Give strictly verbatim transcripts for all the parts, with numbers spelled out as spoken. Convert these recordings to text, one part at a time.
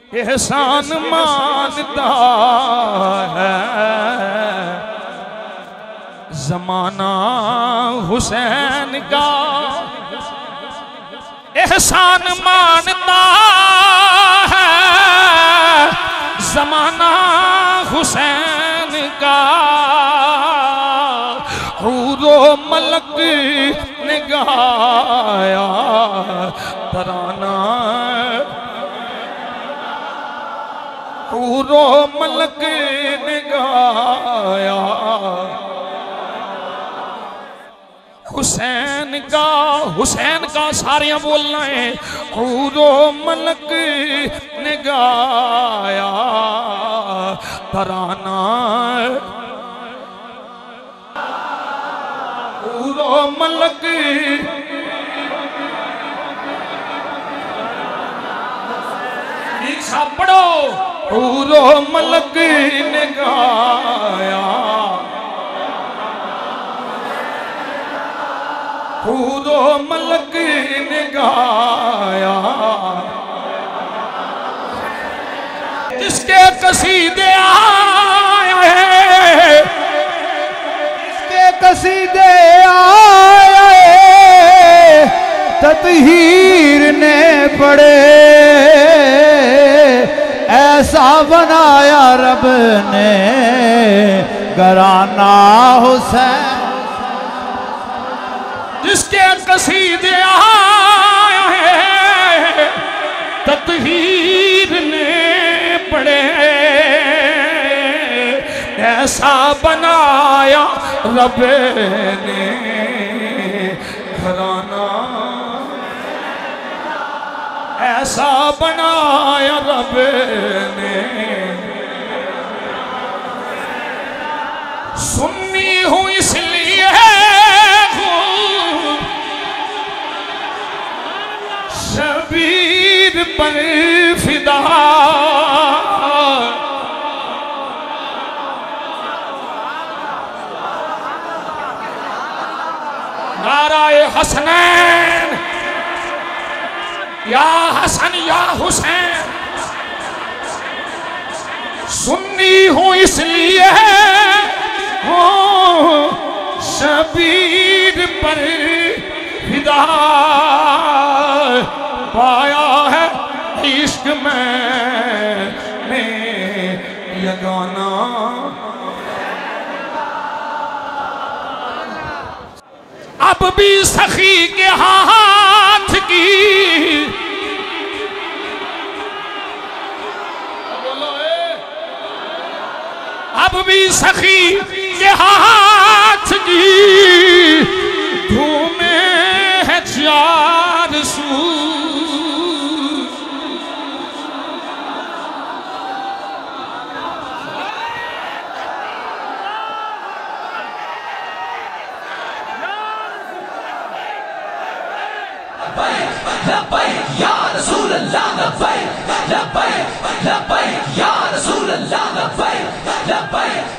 एहसान मानता है ज़माना हुसैन का, एहसान मानता है ज़माना हुसैन का। हूरो मलक ने गाया तराना, हूरो मलक ने गाया हुसैन का, हुसैन का सारियां बोलना है। हूरो मलक ने गाया तराना, हूरो मलक एक साथ पढ़ो। हूरो मलक ने गाया, हूरो मलक ने गाया, जिसके कसीदे आए हैं, जिसके कसीदे आए ततहीर ने पढ़े, ऐसा बनाया रब ने घराना हुसैन। जिसके कसीदे आए हैं ततहीर ने पढ़े, ऐसा बनाया रब ने घराना, ऐसा बनाया रब ने। सुन्नी हूँ इसलिए हूँ शबीर पर फिदा, नाराए हसनैन, या हसन या हुसैन। सुन्नी हूँ इसलिए हूँ शबीर पर फिदा, पाया है इश्क मैंने यगाना। अब भी सखी के हाथ की, अब भी सखी के हाथ की धूमें है चार सू। लब्बैक या रसूल अल्लाह, लब्बैक लब्बैक लब्बैक या रसूल अल्लाह, लब्बैक लब्बैक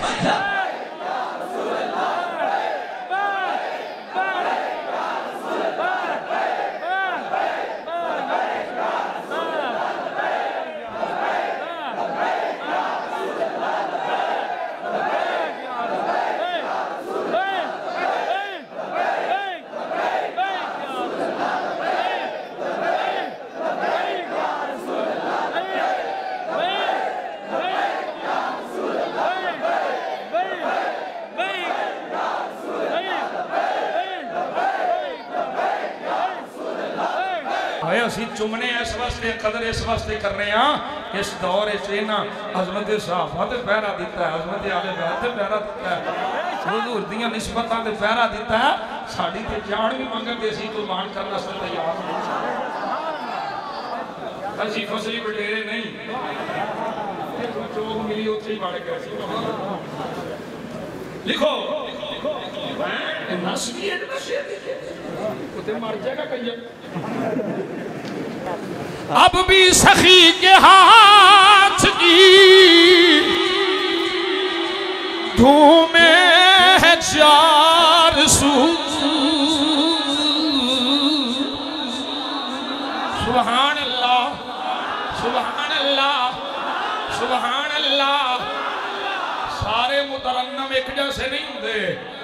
असी चुमने इस वास्ते कदर इस वास्ते कर रहे हैं, इस दौर अजमत सहाबा ते पहरा दिता है, अजमत आले बैत ते पहरा दिता है, हुजूर दी निस्बतां ते पहरा दिता है। साडी ते जान भी मंगन दे सी कुर्बान करने वास्ते तैयार नहीं। असी फसली बटेरे नहीं, चोक मिली उत्थे ही बढ़ गए। लिखो नस की मर जाएगा कहीं। अब भी सखी के हाथ की धूमें है चार सू। सुभान अल्लाह, सुभान अल्लाह, सुभान अल्लाह। सारे मुतरन्नम एक जैसे नहीं होंगे।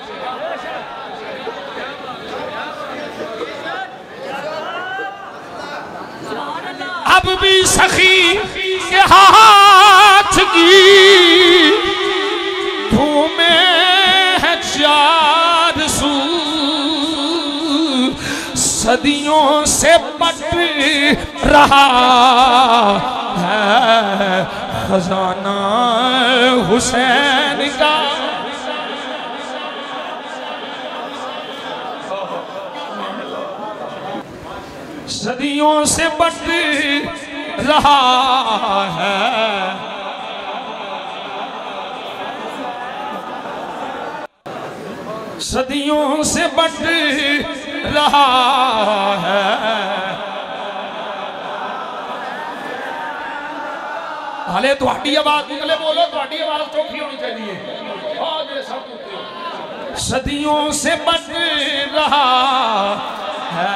अब भी सखी के हाथ की धूमे है चार सू, सदियों से बट रहा है खजाना हुसैन का। सदियों से बट रहा है सदियों से बट रहा है। हाले थोड़ी आवाज निकले बोलो, थोड़ी आवाज चौखी होनी चाहिए। सदियों से बट रहा है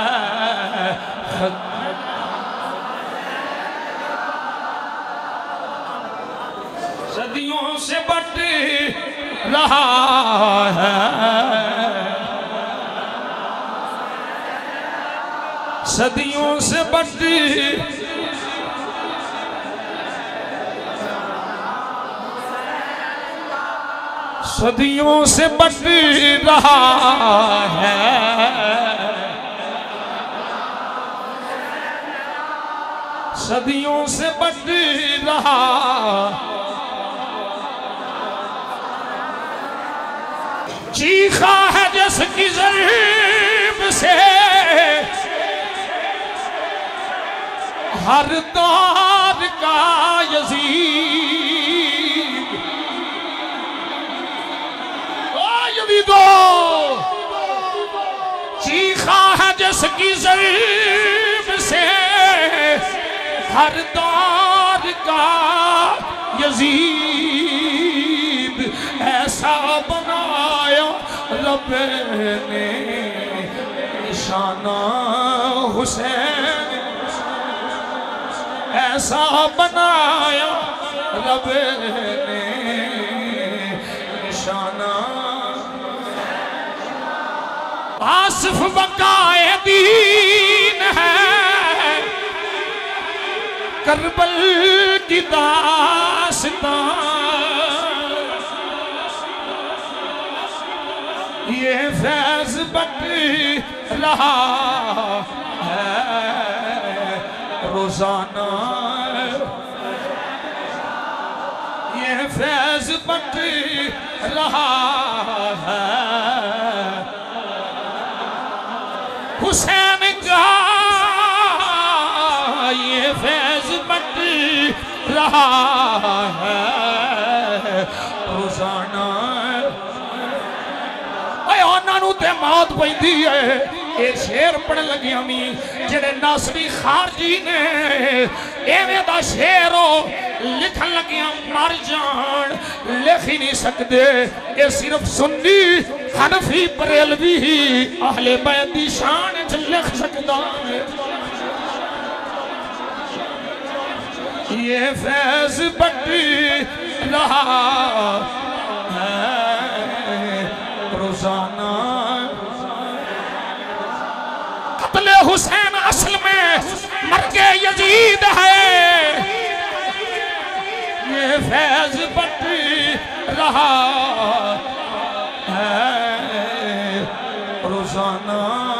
सदियों से बट रहा है सदियों से बट सदियों से बट रहा है सदियों से बट रहा। चीखा है जिसकी ज़र्ब से हर दौर का यज़ीद। ओ यज़ीदो, चीखा है जिसकी ज़र्ब से हर दौर का यज़ीद। ऐसा बनाया रब ने निशाना हुसैन, ऐसा बनाया रब ने निशाना। आसिफ बकाए दीन है करबल की दास्तां, ये फैज बट रहा है रोजाना। ये फैज बट रहा है हुसैन का, ये फैज बट रहा है रोजाना। ते मौत पैंदी है। ये शेर पढ़ लगिया मी जेड़े नासरी खारजी ने एवें दा शेर लिखन लगिया मर जान लिख ही नहीं सकते। ये सिर्फ सुन्नी हनफी बरेलवी ही अहले बैत दी शान च लिख सकदा है। ये फैज बट रहा है रोजाना। कत्ले हुसैन असल में मर्गे यजीद है, ये फैज बट रहा है रोजाना।